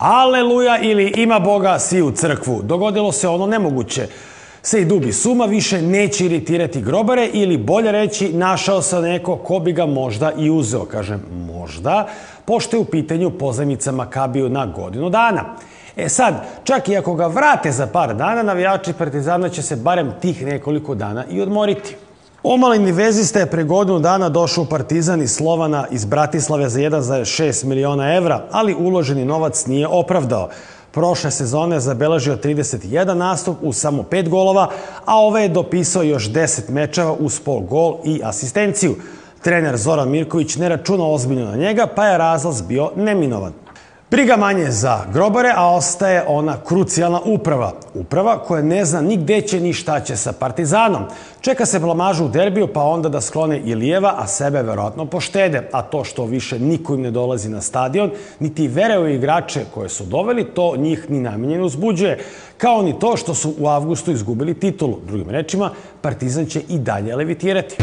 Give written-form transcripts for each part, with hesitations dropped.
Aleluja ili ima Boga, svi u crkvu. Dogodilo se ono nemoguće. Sej dubi suma više neće iritirati grobare ili bolje reći našao se neko ko bi ga možda i uzeo. Kažem možda, pošto je u pitanju pozajmica Makabiju na godinu dana. Sad, čak i ako ga vrate za par dana, navijači Partizana će se barem tih nekoliko dana i odmoriti. Omaleni vezista je pre godinu dana došao u Partizan iz Slovana iz Bratislave za 1,6 miliona evra, ali uloženi novac nije opravdao. Prošle sezone je zabeležio 31 nastup uz samo 5 golova, a ove je dopisao još 10 mečeva uz pol gol i asistenciju. Trener Zoran Mirković ne računa ozbiljno na njega, pa je razlaz bio neminovan. Briga manje za grobare, a ostaje ona krucijalna uprava. Uprava koja ne zna ni gde će ni šta će sa Partizanom. Čeka se blamažu u derbiju, pa onda da sklone Ilijeva, a sebe verovatno poštede. A to što više niko im ne dolazi na stadion, niti vere u igrače koje su doveli, to njih ni najmanje ne uzbuđuje. Kao ni to što su u avgustu izgubili titulu. Drugim rečima, Partizan će i dalje levitirati.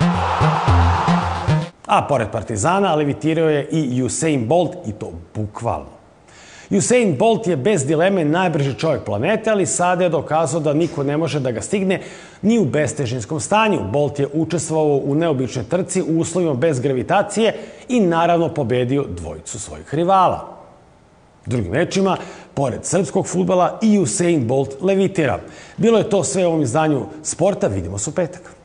A pored Partizana levitirao je i Usain Bolt, i to bukvalno. Usain Bolt je bez dileme najbrži čovjek planete, ali sada je dokazao da niko ne može da ga stigne ni u bestežinskom stanju. Bolt je učestvovao u neobičnoj trci u uslovima bez gravitacije i naravno pobedio dvojicu svojih rivala. Drugim rečima, pored srpskog fudbala i Usain Bolt levitira. Bilo je to sve u ovom izdanju Sporta, vidimo se u petak.